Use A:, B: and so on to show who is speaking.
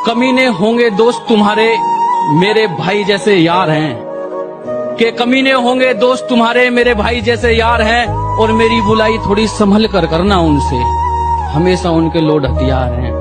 A: कमीने होंगे दोस्त तुम्हारे मेरे भाई जैसे यार हैं, के कमीने होंगे दोस्त तुम्हारे मेरे भाई जैसे यार हैं, और मेरी बुलाई थोड़ी संभल कर करना उनसे, हमेशा उनके लोड हथियार हैं।